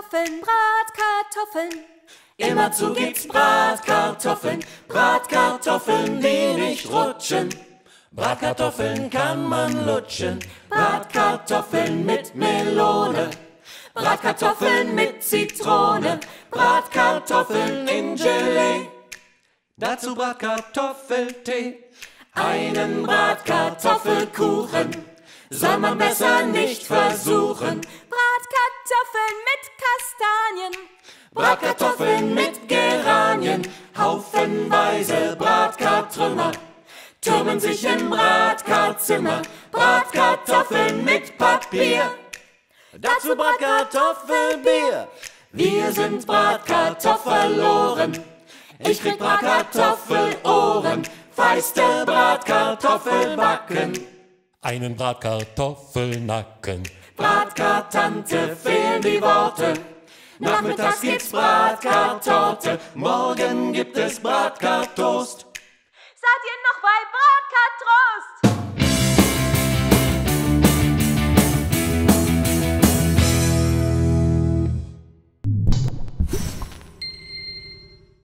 Bratkartoffeln. Immerzu gibt's Bratkartoffeln, Bratkartoffeln, die nicht rutschen. Bratkartoffeln kann man lutschen, Bratkartoffeln mit Melone, Bratkartoffeln mit Zitrone, Bratkartoffeln in Gelee. Dazu Bratkartoffeltee, einen Bratkartoffelkuchen soll man besser nicht versuchen. Bratkartoffeln mit Kastanien, Bratkartoffeln mit Geranien, haufenweise Bratkarttrümmer türmen sich im Bratkartzimmer. Bratkartoffeln mit Papier, dazu Bratkartoffelbier. Wir sind Bratkartoffelohren, ich krieg Bratkartoffelohren, feiste Bratkartoffelbacken, einen Bratkartoffelnacken. Bratkartante fehlen die Worte. Nachmittags gibt's Bratkartorte, morgen gibt es Bratkartoffeln.